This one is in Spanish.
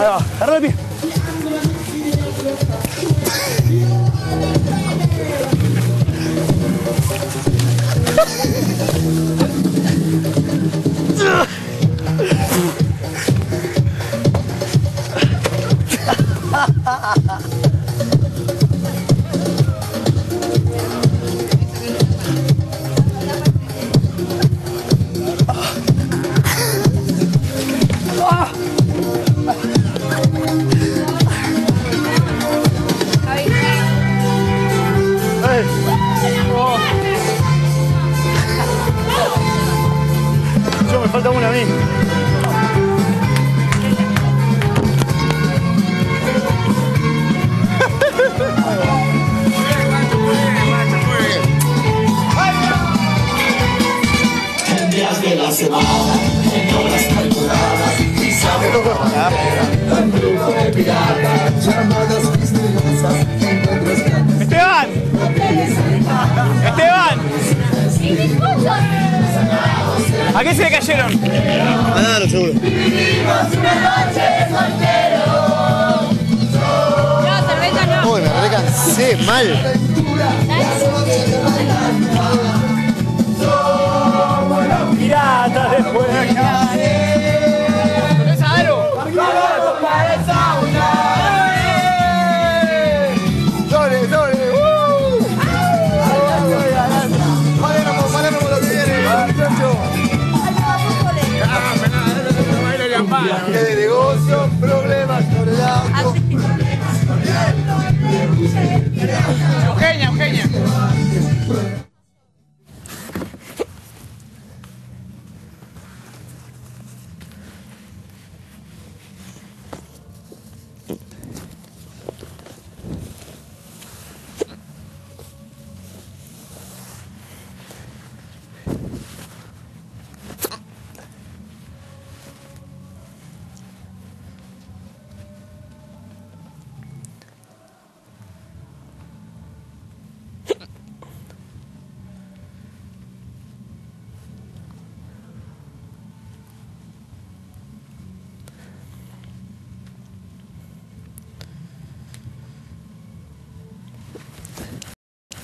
va, agarra el pie. Me falta una a mí. Días de la semana, en horas calculadas, quizá un grupo de piratas, llamadas misteriosas, encuentros grandes. ¡Esteban! ¡Esteban! ¿A qué se le cayeron? Claro, seguro. Vivimos una noche soltero. No, cerveza no. Uy, me recansé mal. Somos los Piratas de Juega. ¿Tenés aro? ¡Vamos para el sauna! ¡Dale, dale!